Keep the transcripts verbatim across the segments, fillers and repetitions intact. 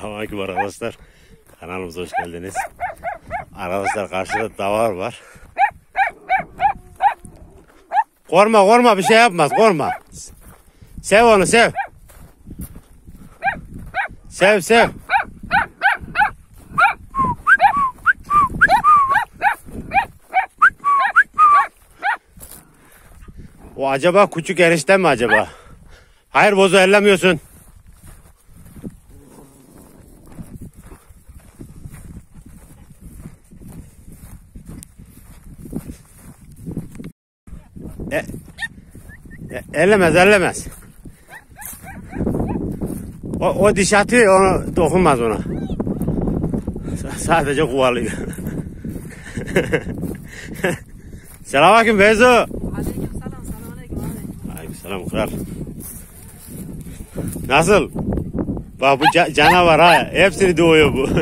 Selamünaleyküm arkadaşlar. Kanalımıza hoş geldiniz. Arkadaşlar karşıda davar var. Korkma korkma, bir şey yapmaz, korkma. Sev onu, sev. Sev sev. O acaba küçük erişte mi acaba? Hayır, bozu ellemiyorsun. E, e, ellemez ellemez. O, o diş atıyor, onu dokunmaz ona. S sadece kovalıyor. Selamünaleyküm Bezo. Aleykümselam, selamünaleyküm abi. Aleykümselam kral. Nasıl? Bak bu ca canavar ha. Hepsini doğuyor bu.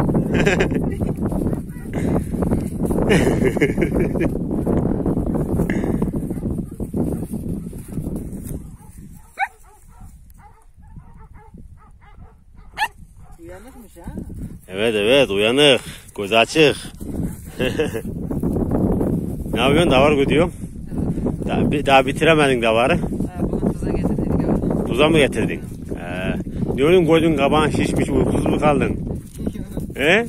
Uyanıkmış ha. Evet evet, uyanık. Gözü açık. Ne yapıyorsun? Davar gidiyorum. Evet. Daha, daha bitiremedin davarı. Ha, bugün tuza getirdik abi. Tuza mı getirdin? Ee, ne oğlum, koydun kabağın şişmiş, uykusuz mu kaldın? He?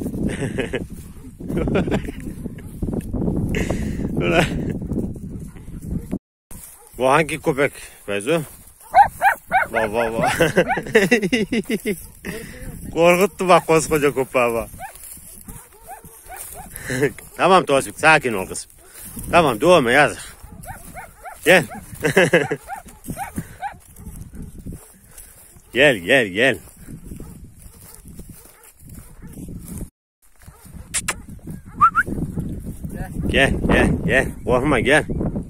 Bu hangi köpek Bezo? Bak bak bak. Korkuttu bak koskoca köpeği bak. Tamam Tozbik, sakin ol kızım. Tamam, doğma yazık. Gel. Gel gel gel. Gel gel gel. Korkma, gel.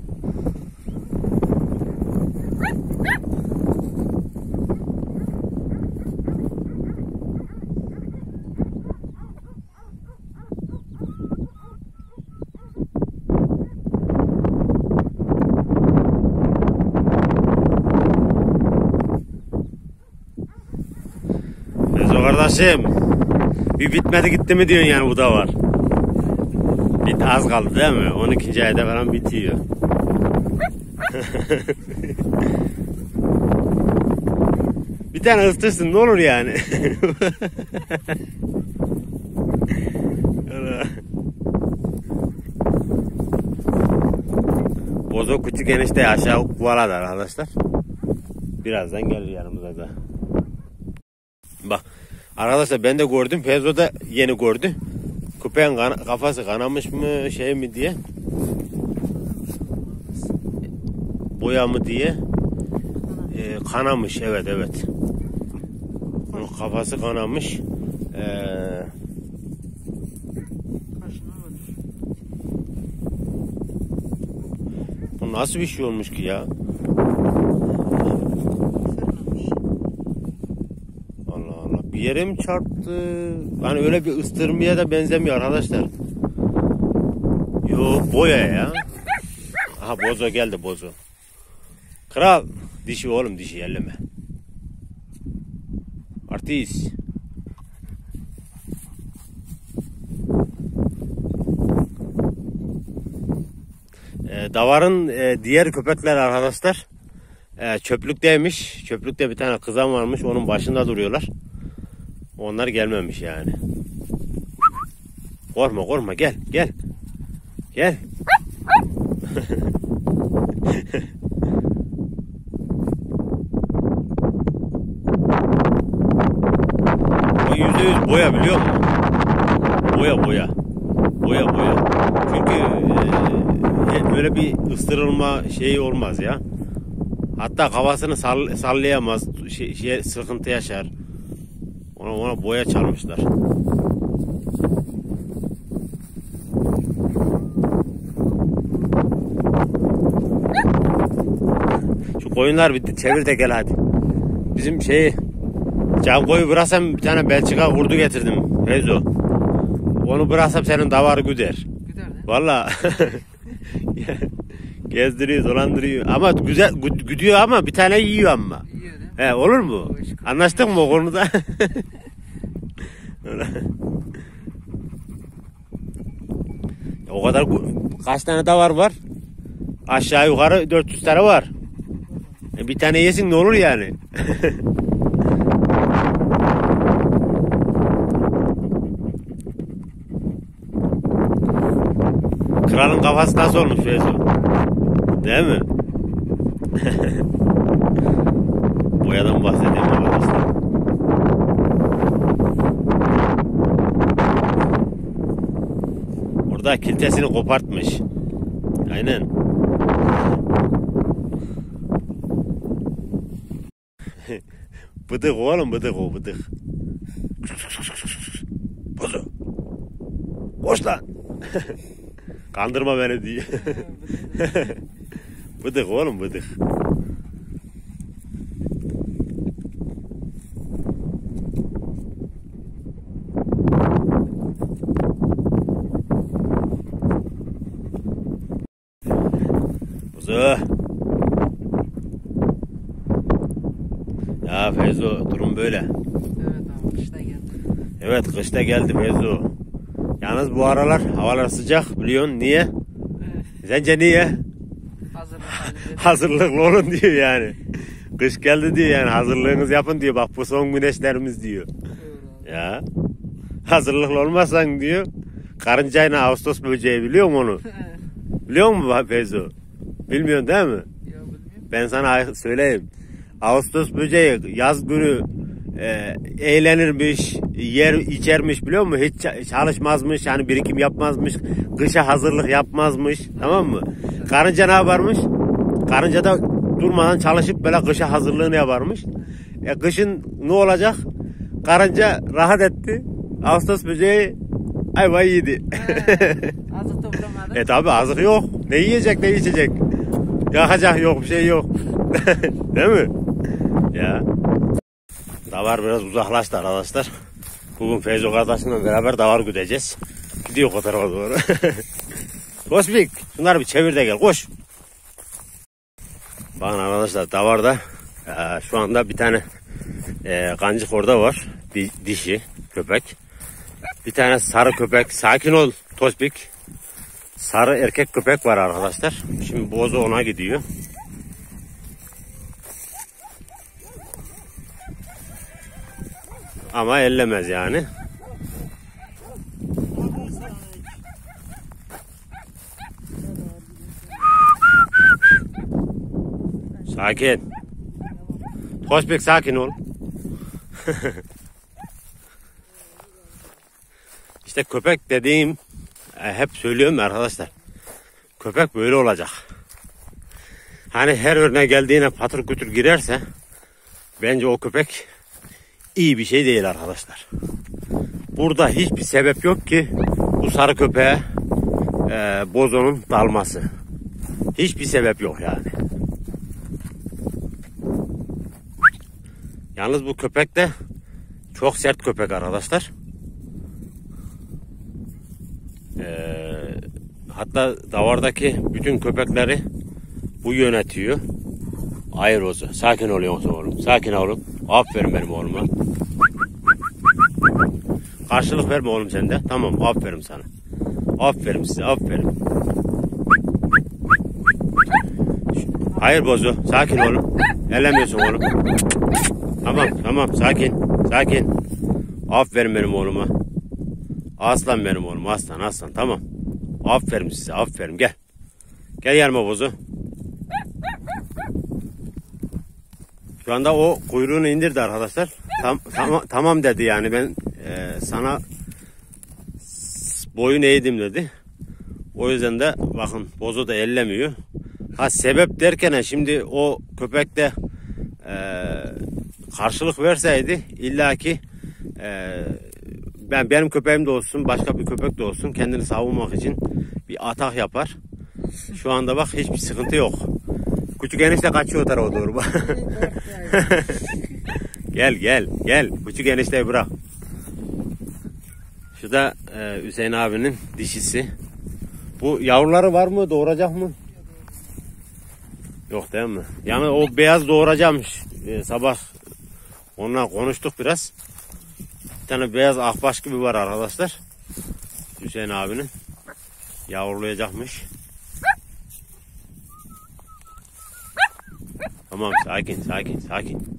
Bezo kardeşim, bir bitmedi gitti mi diyorsun yani, bu da var. Bit az kaldı değil mi? on ikinci ayda falan bitiyor. Bir tane ısıtırsın ne olur yani. Bozo küçük enişte aşağı kuvaladı arkadaşlar. Birazdan gelir yanımıza da. Bak arkadaşlar, ben de gördüm, Pezo da yeni gördü. Köpeğin kan kafası kanamış mı şey mi diye, boya mı diye ee, kanamış, evet evet. Onun kafası kanamış. Ee, bu nasıl bir şey olmuş ki ya? Bir yere mi çarptı? Hani öyle bir ıstırmaya da benzemiyor arkadaşlar. Yo, boya ya. Aha, bozo geldi, bozo. Kral, dişi oğlum, dişi elleme. Artist. Ee, davarın e, diğer köpekler arkadaşlar e, çöplükteymiş. Çöplükte bir tane kızan varmış, onun başında duruyorlar. Onlar gelmemiş yani. Korkma korkma, gel gel. Gel. O yüzde yüz boya, biliyor musun? Boya boya. Boya boya. Çünkü e, böyle bir ıstırılma şeyi olmaz ya. Hatta kafasını sall sallayamaz. Şey, şey, sıkıntı yaşar. Ona, ona boya çalmışlar. Şu koyunlar bitti. Çevir de gel hadi. Bizim şeyi can koyu bıraksam, bir tane Belçika kurdu getirdim. Bezo. Onu bıraksam senin davarı güder. Güder ne? Valla. Gezdiriyor, dolandırıyor. Ama güzel güdüyor, ama bir tane yiyor ama. Yiyor değil mi? He, olur mu? Anlaştık mı o konuda? O kadar kaç tane davar var? Aşağı yukarı dört yüz tane var. E bir tane yesin ne olur yani? Kralın kafası nasıl olmuş Feyzo? Değil mi? Boyadan bahsedeyim arkadaşlar. Orada kilitesini kopartmış. Aynen. Bıdık oğlum, bıdık o bıdık. Bozu. Koş lan. Kandırma beni diye. Bıdık oğlum, bıdık. Bozu. Ya Feyzo, durum böyle. Evet abi, kışta geldi. Evet, kışta geldi Feyzo. Yalnız bu aralar havalar sıcak, biliyorsun niye? Evet. Sence niye? Hazırlık halinde. Hazırlıklı olun diyor yani. Kış geldi diyor yani, hazırlığınızı yapın diyor. Bak bu son güneşlerimiz diyor. Ya. Hazırlıklı olmazsan diyor. Karıncayla Ağustos böceği biliyor musun onu? Biliyor musun Feyzo? Bilmiyorsun değil mi? Yok, bilmiyorum. Ben sana söyleyeyim. Ağustos böceği yaz günü e, eğlenirmiş, yer içermiş biliyor musun? Hiç çalışmazmış, yani birikim yapmazmış, kışa hazırlık yapmazmış, tamam mı? Karınca ne yaparmış? Karınca da durmadan çalışıp böyle kışa hazırlığını yaparmış. E, kışın ne olacak? Karınca rahat etti, Ağustos böceği ayvayı yedi. Azık toplamadı. E tabi azık yok. Ne yiyecek ne içecek? Yakacak yok, bir şey yok. Değil mi? Ya. Davar biraz uzaklaştı arkadaşlar. Bugün Feyzo kardeşimle beraber davar güdeceğiz. Gidiyor o tarafa doğru. Koşbik, şunları bir çevir de gel, koş. Bakın arkadaşlar, davarda e, şu anda bir tane e, kancık orada var. Bir dişi köpek. Bir tane sarı köpek. Sakin ol Tospik. Sarı erkek köpek var arkadaşlar. Şimdi Bozo ona gidiyor. Ama ellemez yani. Sakin. Tospik sakin ol. İşte köpek dediğim, e, hep söylüyorum arkadaşlar. Köpek böyle olacak. Hani her örneğe geldiğine patır kütür girerse bence o köpek iyi bir şey değil arkadaşlar. Burada hiçbir sebep yok ki bu sarı köpeğe e, Bozo'nun dalması. Hiçbir sebep yok yani. Yalnız bu köpek de çok sert köpek arkadaşlar. Ee, hatta davardaki bütün köpekleri bu yönetiyor. Hayır olsun. Sakin oluyorsun oğlum. Sakin oğlum. Aferin benim oğluma. Karşılık verme oğlum sen de. Tamam, aferin sana. Aferin size, aferin. Hayır Bozo. Sakin oğlum. Ellemiyorsun oğlum. Tamam, tamam. Sakin. Sakin. Aferin benim oğluma. Aslan benim oğlum. Aslan, aslan. Tamam. Aferin size, aferin. Gel. Gel yanıma Bozo. Şu anda o kuyruğunu indirdi arkadaşlar. Tam, tam, tamam dedi yani, ben e, sana boyun eğdim dedi. O yüzden de bakın Bozo da ellemiyor. Ha sebep derken şimdi o köpek de e, karşılık verseydi illaki e, ben benim köpeğim de olsun, başka bir köpek de olsun, kendini savunmak için bir atak yapar. Şu anda bak hiçbir sıkıntı yok. Küçük enişte kaçıyor o tarafa doğru. Gel gel gel. Küçük enişteyi bırak. Şu da e, Hüseyin abinin dişisi. Bu yavruları var mı? Doğuracak mı? Yok değil mi? Yani o beyaz doğuracakmış. E, sabah onunla konuştuk biraz. Bir tane beyaz akbaş gibi var arkadaşlar. Hüseyin abinin. Yavrulayacakmış. Tamam, sakin sakin sakin.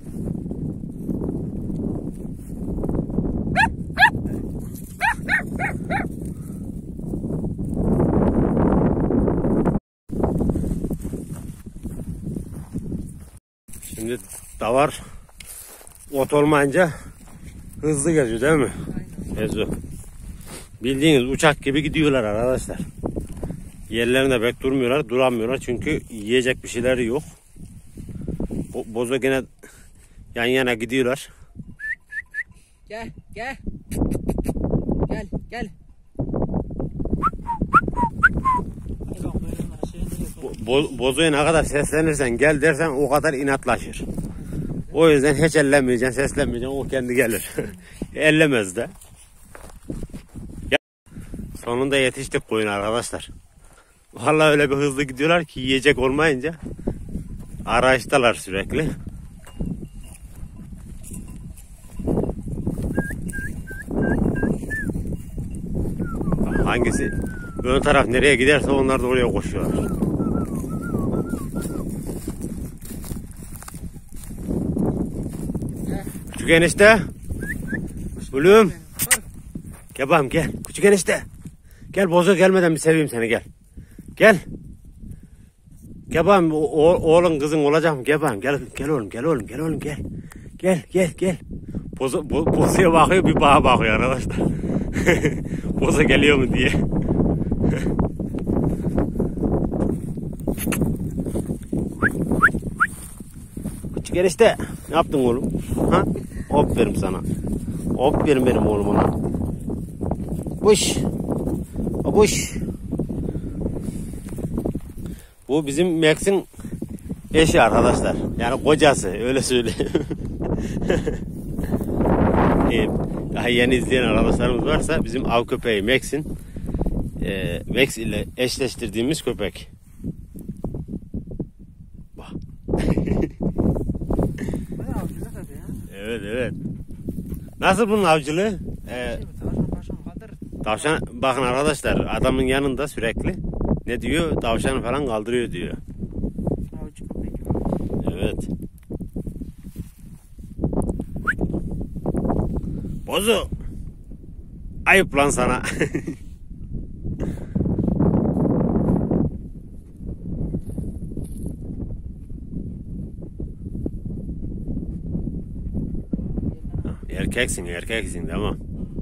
Şimdi davar ot olmayınca hızlı geziyor değil mi? Geziyor. Bildiğiniz uçak gibi gidiyorlar arkadaşlar. Yerlerinde pek durmuyorlar, duramıyorlar çünkü yiyecek bir şeyleri yok. Bozo gene yan yana gidiyorlar. Gel gel. Gel gel. Bo Bozo'ya ne kadar seslenirsen gel dersen o kadar inatlaşır. O yüzden hiç ellemeyeceksin, seslenmeyeceksin, o kendi gelir. Ellemez de. Sonunda yetiştik koyun arkadaşlar. Vallahi öyle bir hızlı gidiyorlar ki yiyecek olmayınca arayıştalar sürekli. Hangisi ön taraf nereye giderse onlar da oraya koşuyorlar. Küçük enişte. Oğlum. Gel bakayım gel. Küçük enişte. Gel Bozo gelmeden bir seveyim seni gel. Gel. Gel bakayım oğlun kızın olacak mı? Gel bakayım gel, gel oğlum gel oğlum gel oğlum gel. Gel gel gel. Bozo, bo, Bozo'ya bakıyor bir bağa bakıyor arkadaşlar. Bozo geliyor mu diye. Küçük enişte ne yaptın oğlum? Ha? Hop verim sana. Hop verim benim oğlum ona. Buş. Buş. Bu bizim Max'in eşi arkadaşlar. Yani kocası öyle söyleyeyim. e, daha yeni izleyen arkadaşlarımız varsa bizim av köpeği Max'in e, Max ile eşleştirdiğimiz köpek. Evet evet. Nasıl bunun avcılığı? Ee, tavşan bakın arkadaşlar adamın yanında sürekli ne diyor? Tavşanı falan kaldırıyor diyor. Evet. Bozo. Ayıp lan sana. Erkeksin, erkeksin tamam.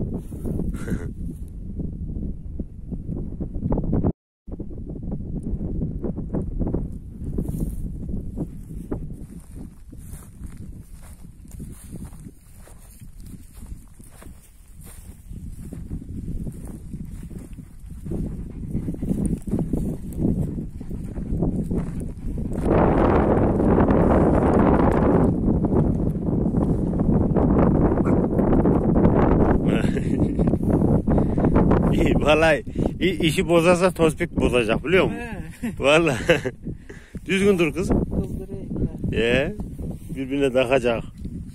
Vallahi işi bozarsa Tospik bozacak biliyor musun? Vallahi. Düzgün dur kız. Ye, birbirine takacak.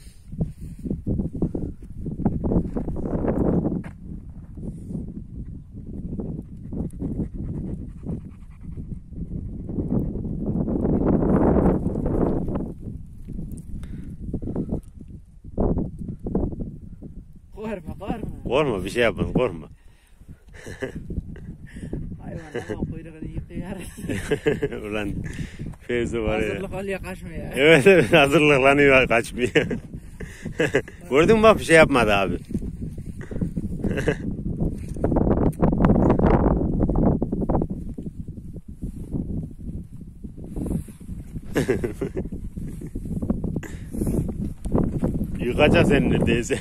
Korkma korkma. Korkma bir şey yapma korkma. Hayvan ama kuyruğunu yıkıyor. Ulan Fevzi var ya. Hazırlık oluyor kaçmaya. Evet evet hazırlıklanıyor kaçmıyor. Gördün mü bak bir şey yapmadı abi. Yıkacak seni neredeyse.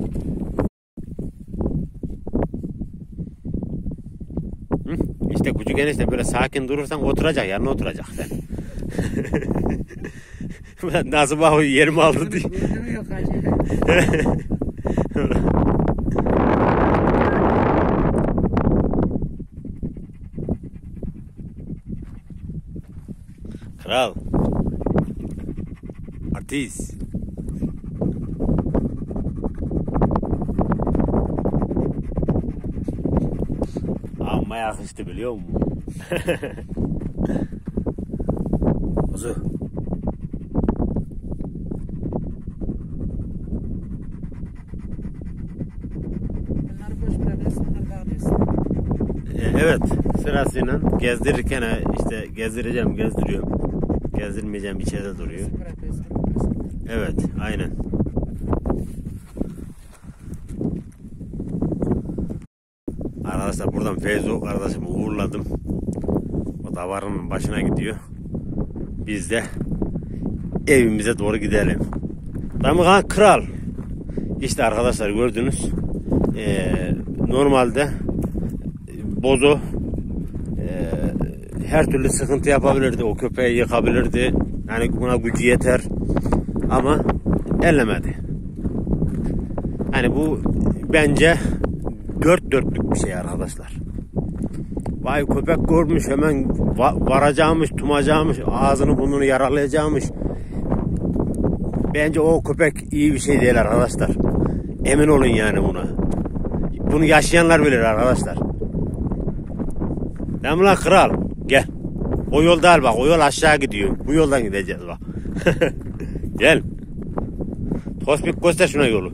İşte küçük enişte böyle sakin durursan oturacak, yanına oturacak sen. Nasıl bak yerimi aldı diye. Kral. Artist. yakıştı biliyor musun? Kuzu. Bunları boş bırakıyorsun, bunları bağlıyorsun. Evet, sırasıyla gezdirirken işte gezdireceğim, gezdiriyorum. Gezdirmeyeceğim, içeride duruyor. Bırakıyorsun, bırakıyorsun. Evet, aynen. Arkadaşlar buradan Feyzo kardeşimi uğurladım. O davarın başına gidiyor. Biz de evimize doğru gidelim. Damıkan kral. İşte arkadaşlar gördünüz. Ee, normalde bozo e, her türlü sıkıntı yapabilirdi. O köpeği yıkabilirdi. Yani buna gücü yeter. Ama ellemedi. Hani bu bence dört dörtlük bir şey arkadaşlar. Vay köpek görmüş hemen varacağımış, tumacağımış, ağzını burnunu yaralayacağımış. Bence o köpek iyi bir şey değil arkadaşlar. Emin olun yani buna. Bunu yaşayanlar bilir arkadaşlar. Değil mi lan kral? Gel. O yol değil bak. O yol aşağı gidiyor. Bu yoldan gideceğiz bak. Gel. Tospik göster şuna yolu.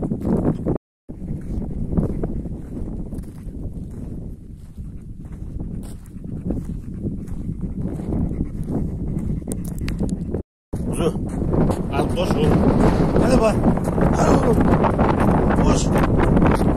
Kuzu. Al koş oğlum. Hadi bak. Hadi oğlum. Koş.